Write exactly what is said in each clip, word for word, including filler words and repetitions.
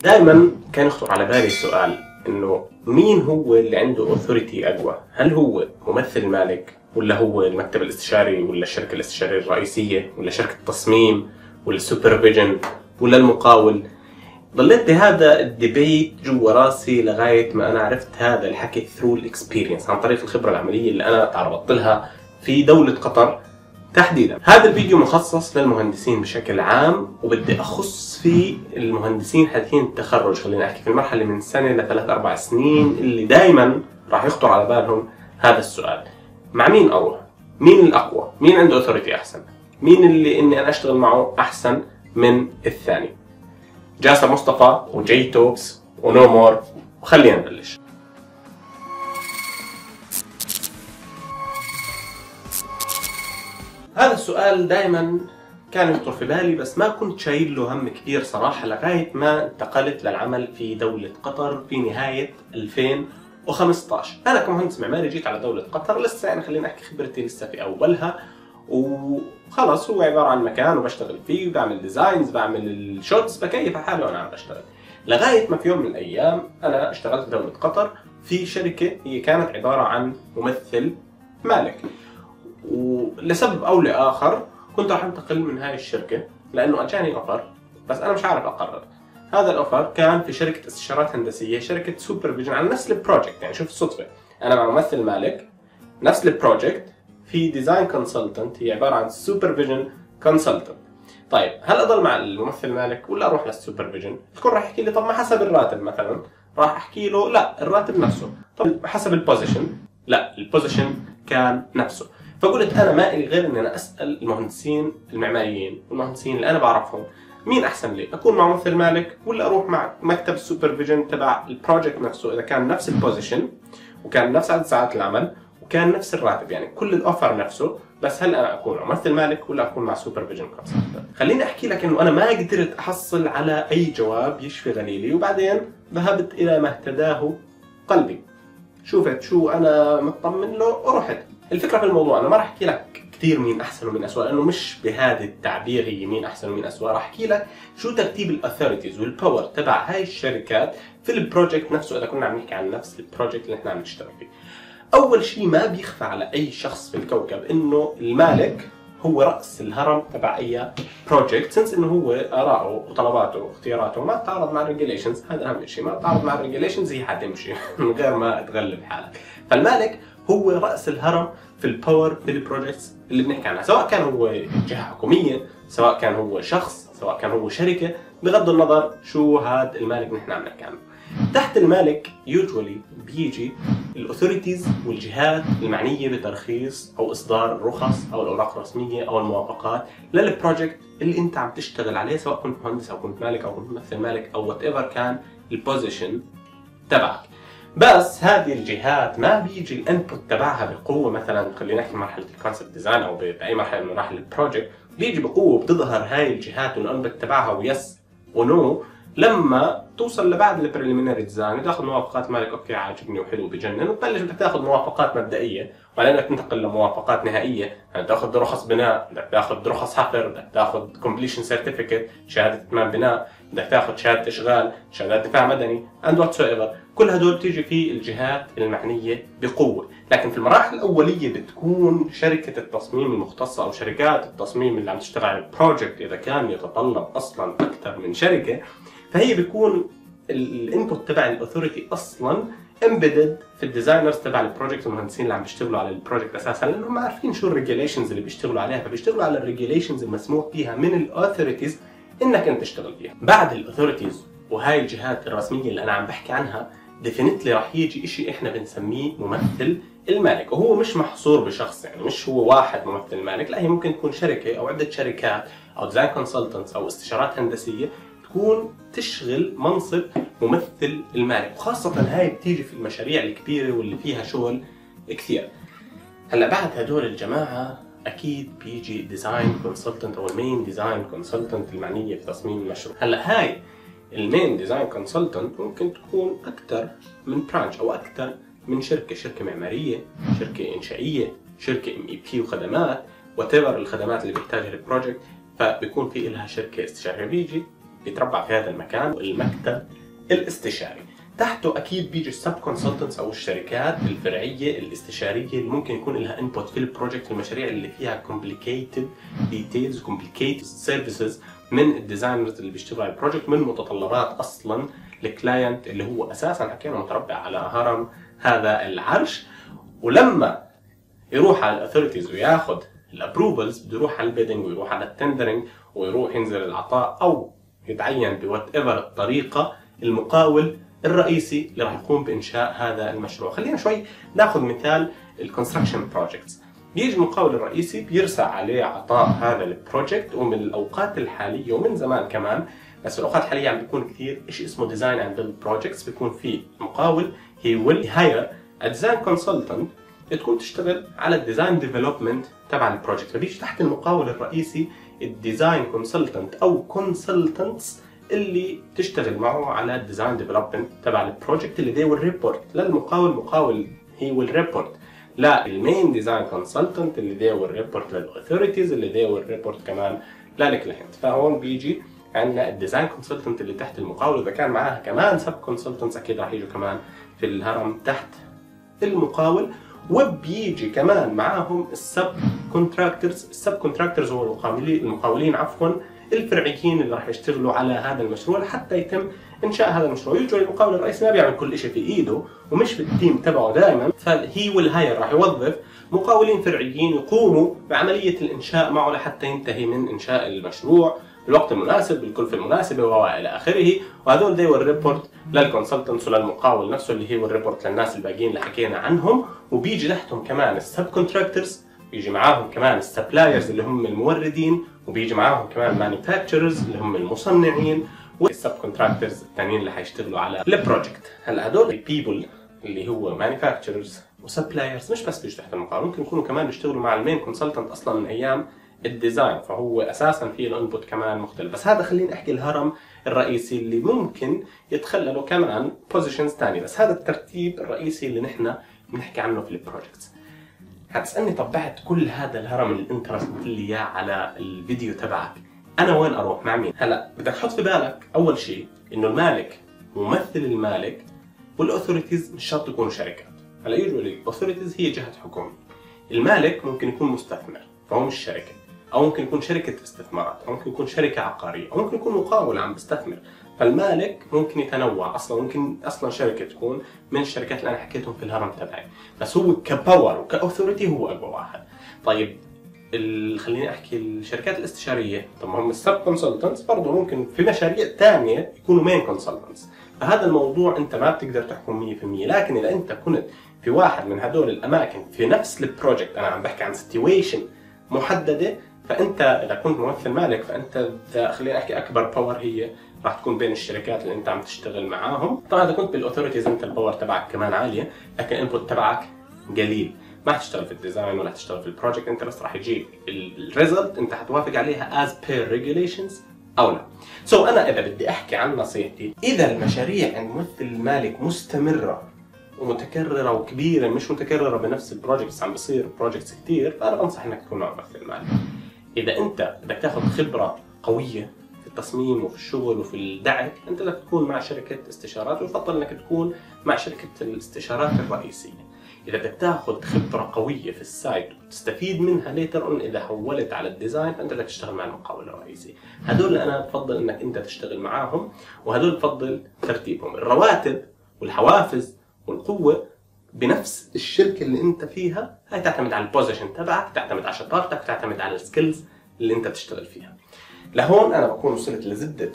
دائما كان يخطر على بالي السؤال انه مين هو اللي عنده اوثوريتي اقوى؟ هل هو ممثل المالك ولا هو المكتب الاستشاري ولا الشركه الاستشاريه الرئيسيه ولا شركه التصميم ولا السوبرفيجن ولا المقاول؟ ضليت بهذا الديبيت جوا راسي لغايه ما انا عرفت هذا الحكي ثرو الاكسبيرينس، عن طريق الخبره العمليه اللي انا تعرضت لها في دوله قطر تحديدا. هذا الفيديو مخصص للمهندسين بشكل عام، وبدي اخص فيه المهندسين حديثين التخرج، خلينا احكي في المرحله من سنه لثلاث اربع سنين، اللي دائما راح يخطر على بالهم هذا السؤال: مع مين اروح؟ مين الاقوى؟ مين عنده اوثوريتي احسن؟ مين اللي اني انا اشتغل معه احسن من الثاني؟ جاسر مصطفى وجي توكس ونو مور، وخلينا نبلش. هذا السؤال دائما كان يخطر في بالي، بس ما كنت شايل له هم كبير صراحة لغاية ما انتقلت للعمل في دولة قطر في نهاية ألفين وخمسة عشر. أنا كمهندس معماري جيت على دولة قطر لسه، يعني خلينا أحكي خبرتي لسه في أولها، وخلص هو عبارة عن مكان وبشتغل فيه، بعمل ديزاينز، بعمل الشوتس، بكيف حالي وأنا عم بشتغل. لغاية ما في يوم من الأيام أنا اشتغلت في دولة قطر في شركة هي كانت عبارة عن ممثل مالك، ولسبب او لاخر كنت راح انتقل من هاي الشركه لانه اجاني اوفر، بس انا مش عارف اقرر. هذا الاوفر كان في شركه استشارات هندسيه، شركه سوبرفيجن، على نفس البروجكت. يعني شوف الصدفه، انا مع ممثل مالك نفس البروجكت في ديزاين كونسلتنت، هي عباره عن سوبرفيجن كونسلتنت. طيب هل اضل مع الممثل مالك ولا اروح للسوبرفيجن؟ الكل راح يحكي لي طب ما حسب الراتب مثلا. راح احكي له لا، الراتب نفسه. طب حسب البوزيشن؟ لا، البوزيشن كان نفسه. فقلت انا ما لي غير ان انا اسال المهندسين المعماريين والمهندسين اللي انا بعرفهم مين احسن لي، اكون مع ممثل مالك ولا اروح مع مكتب السوبرفيجن تبع البروجكت نفسه، اذا كان نفس البوزيشن وكان نفس عدد ساعات العمل وكان نفس الراتب، يعني كل الاوفر نفسه، بس هل انا اكون مع ممثل مالك ولا اكون مع سوبرفيجن كونسلتنت؟ خليني احكي لك انه انا ما قدرت احصل على اي جواب يشفي غليلي، وبعدين ذهبت الى ما اهتداه قلبي. شوفت شو انا مطمن له ورحت. الفكره في الموضوع انا ما راح احكي لك كثير مين احسن ومين اسوء، لانه مش بهذا التعبير هي مين احسن ومين اسوء. راح احكي لك شو ترتيب الاثوريتيز والباور تبع هاي الشركات في البروجكت نفسه، اذا كنا عم نحكي عن نفس البروجكت اللي احنا عم نشتغل فيه. اول شيء ما بيخفى على اي شخص في الكوكب انه المالك هو راس الهرم تبع اي بروجكت، سنس انه هو اراءه وطلباته واختياراته ما تتعارض مع الريجيليشنز. هذا اهم شيء، ما تتعارض مع الريجيليشنز هي حتمشي من غير ما تغلب حالك. فالمالك هو راس الهرم في الباور في البروجكتس اللي بنحكي عنها، سواء كان هو جهه حكوميه، سواء كان هو شخص، سواء كان هو شركه، بغض النظر شو هذا المالك نحن عم نحكي عنه. تحت المالك يوجوالي بيجي الاثوريتيز والجهات المعنيه بترخيص او اصدار الرخص او الاوراق الرسميه او الموافقات للبروجكت اللي انت عم تشتغل عليه، سواء كنت مهندس او كنت مالك او كنت ممثل مالك او وات ايفر كان البوزيشن تبعك. بس هذه الجهات ما بيجي الانبوت تبعها بقوه، مثلا خلينا نحكي مرحله الكونسبت ديزاين او باي مرحله من مراحل البروجكت، بيجي بقوه بتظهر هاي الجهات والانبوت تبعها ويس ونو لما توصل لبعد البريليمينري ديزاين وتاخذ موافقات مالك. اوكي عاجبني وحلو بجنن، وتبلش بدك تاخذ موافقات مبدئيه، وبعدين بدك تنتقل لموافقات نهائيه، يعني تاخذ رخص بناء، بدك تاخذ رخص حفر، بدك تاخذ كومبليشن سيرتيفيكت، شهاده اتمام بناء، بدك تاخذ شهاده اشغال، شهادات دفاع مدني، اند واتس ايفر. كل هدول بتيجي في الجهات المعنيه بقوه، لكن في المراحل الاوليه بتكون شركه التصميم المختصه او شركات التصميم اللي عم تشتغل على البروجكت، اذا كان يتطلب اصلا اكثر من شركه، فهي بيكون الانبوت تبع الاثوريتي اصلا امبيدد في الديزاينرز تبع البروجكت، المهندسين اللي عم بيشتغلوا على البروجكت اساسا، لانهم عارفين شو الريجيليشنز اللي بيشتغلوا عليها، فبيشتغلوا على الريجيليشنز المسموح فيها من الاثوريتيز انك انت تشتغل فيها. بعد الاثوريتيز وهاي الجهات الرسميه اللي انا عم بحكي عنها، ديفينتلي راح يجي شيء احنا بنسميه ممثل المالك، وهو مش محصور بشخص، يعني مش هو واحد ممثل مالك، لا، هي ممكن تكون شركه او عده شركات او ديزاين كونسلتنتس او استشارات هندسيه تكون تشغل منصب ممثل المالك، وخاصة هاي بتيجي في المشاريع الكبيرة واللي فيها شغل كثير. هلا بعد هدول الجماعة أكيد بيجي ديزاين كونسلتنت أو المين ديزاين كونسلتنت المعنية في تصميم المشروع. هلا هاي المين ديزاين كونسلتنت ممكن تكون أكثر من برانش أو أكثر من شركة، شركة معمارية، شركة إنشائية، شركة ام اي بي وخدمات، وات ايفر الخدمات اللي بيحتاجها البروجكت، فبيكون في لها شركة استشارية. بيجي بيتربع في هذا المكان المكتب الاستشاري. تحته اكيد بيجي السب كونسلتنتس او الشركات الفرعيه الاستشاريه اللي ممكن يكون لها انبوت في البروجكت، المشاريع اللي فيها complicated details complicated services من الديزاينرز اللي بيشتغلوا على البروجكت، من متطلبات اصلا الكلاينت اللي هو اساسا حكينا متربع على هرم هذا العرش. ولما يروح على الاثوريتيز وياخذ الابروفلز بده يروح على البيدنج ويروح على التندرنج ويروح ينزل العطاء او يتعين بوات ايفر الطريقه المقاول الرئيسي اللي راح يقوم بانشاء هذا المشروع. خلينا شوي ناخذ مثال الكونستراكشن بروجكتس. بيجي المقاول الرئيسي بيرسى عليه عطاء هذا البروجكت، ومن الاوقات الحاليه ومن زمان كمان بس الاوقات الحاليه عم بيكون كثير شيء اسمه ديزاين اند بيلد بروجكتس. بيكون في المقاول هي ويل هاير ا ديزاين كونسلتنت تكون تشتغل على الديزاين ديفلوبمنت تبع البروجكت، فبيجي تحت المقاول الرئيسي الديزاين كونسلتنت او كونسلتنتس اللي تشتغل معه على الديزاين ديفلوبمنت تبع البروجكت اللي they will report للمقاول. مقاول he will report لا المين ديزاين كونسلتنت اللي they will report للاثوريتيز اللي they will report كمان للكلاينت. فهون بيجي عندنا الديزاين كونسلتنت اللي تحت المقاول، واذا كان معاها كمان سب كونسلتنتس اكيد راح يجوا كمان في الهرم تحت المقاول. وبيجي كمان معاهم السب كونتراكتورز. السب كونتراكتورز هو المقاولين المقاولين عفوا الفرعيين اللي راح يشتغلوا على هذا المشروع لحتى يتم انشاء هذا المشروع. يجوا المقاول الرئيسي ما بيعمل كل شيء في ايده ومش في التيم تبعه دائما، فهي والهاير راح يوظف مقاولين فرعيين يقوموا بعمليه الانشاء معه لحتى ينتهي من انشاء المشروع بالوقت المناسب بالكلفه المناسبه والى اخره. وهذول دي والريبورت للكونسلتنتس وللمقاول نفسه اللي هي والريبورت للناس الباقيين اللي حكينا عنهم. وبيجي تحتهم كمان السب كونتراكتورز، بيجي معاهم كمان السبلايرز اللي هم الموردين، وبيجي معاهم كمان مانيفاكتشرز اللي هم المصنعين، والسب كونتراكتورز الثانيين اللي حيشتغلوا على البروجكت. هلا هدول البيبل اللي هو مانيفاكتشرز وسبلايرز مش بس بيجوا تحت المقاول، ممكن يكونوا كمان بيشتغلوا مع المين كونسلتنت اصلا من ايام الديزاين، فهو اساسا في له انبوت كمان مختلف. بس هذا خلينا احكي الهرم الرئيسي اللي ممكن يتخللوا كمان بوزيشنز ثانيه، بس هذا الترتيب الرئيسي اللي نحن بنحكي عنه في البروجكتس. هتسالني طب بعد كل هذا الهرم اللي انت رسمت لي اياه على الفيديو تبعك انا وين اروح مع مين؟ هلا بدك تحط في بالك اول شيء انه المالك ممثل المالك والاثوريتيز مش شرط يكونوا شركات. هلا يجوا الاثوريتيز هي جهه حكوميه، المالك ممكن يكون مستثمر فهو مش شركه، او ممكن يكون شركه استثمارات، او ممكن يكون شركه عقاريه، او ممكن يكون مقاول عم بيستثمر. فالمالك ممكن يتنوع اصلا، ممكن اصلا شركه تكون من الشركات اللي انا حكيتهم في الهرم تبعي، بس هو كباور وكاثوريتي هو اقوى واحد. طيب خليني احكي الشركات الاستشاريه، طب هم السب كونسلتنتس برضه ممكن في مشاريع ثانيه يكونوا مين كونسلتنتس. فهذا الموضوع انت ما بتقدر تحكم مية بالمية، لكن اذا انت كنت في واحد من هدول الاماكن في نفس البروجكت، انا عم بحكي عن سيتويشن محدده، فانت اذا كنت ممثل مالك فانت خليني احكي اكبر باور هي راح تكون بين الشركات اللي انت عم تشتغل معاهم. طبعا اذا كنت بالاثوريتيز انت الباور تبعك كمان عاليه، لكن الانبوت تبعك قليل، ما حتشتغل في الديزاين ولا حتشتغل في البروجكت، انت بس راح يجيك الريزلت انت حتوافق عليها as per regulations او لا. سو so انا اذا بدي احكي عن نصيحتي، اذا المشاريع عند ممثل المالك مستمره ومتكرره وكبيره مش متكرره بنفس البروجكتس، عم بصير بروجكتس كثير، فانا بنصح انك تكون مع ممثل مالك. اذا انت بدك تاخذ خبره قويه في التصميم وفي الشغل وفي الدعك، انت بدك تكون مع شركه استشارات، ويفضل انك تكون مع شركه الاستشارات الرئيسيه. اذا بدك تاخذ خبره قويه في السايت وتستفيد منها ليتر اون اذا حولت على الديزاين، فانت بدك تشتغل مع المقاول الرئيسي. هدول انا بفضل انك انت تشتغل معاهم، وهدول بفضل ترتيبهم. الرواتب والحوافز والقوه بنفس الشركه اللي انت فيها، هاي تعتمد على البوزيشن تبعك، تعتمد على شطارتك، تعتمد على السكيلز اللي انت بتشتغل فيها. لهون انا بكون وصلت لزبده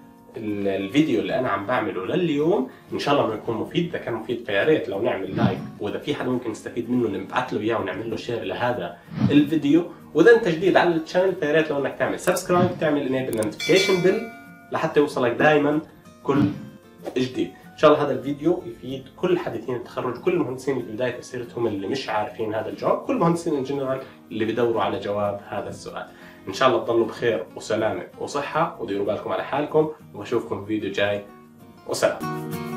الفيديو اللي انا عم بعمله لليوم. ان شاء الله انه يكون مفيد. اذا كان مفيد فيا ريت لو نعمل لايك، واذا في حدا ممكن يستفيد منه نبعث له اياه ونعمل له شير لهذا الفيديو. واذا انت جديد على الشانل فيا ريت لو انك تعمل سبسكرايب، تعمل انيبل نوتيفيكيشن بيل لحتى يوصلك دائما كل جديد. ان شاء الله هذا الفيديو يفيد كل حديثين التخرج، كل المهندسين اللي في بدايه مسيرتهم اللي مش عارفين هذا الجواب، كل المهندسين ان جنرال اللي بدوروا على جواب هذا السؤال. ان شاء الله تضلوا بخير وسلامه وصحه، وديروا بالكم على حالكم، واشوفكم في فيديو جاي، وسلام.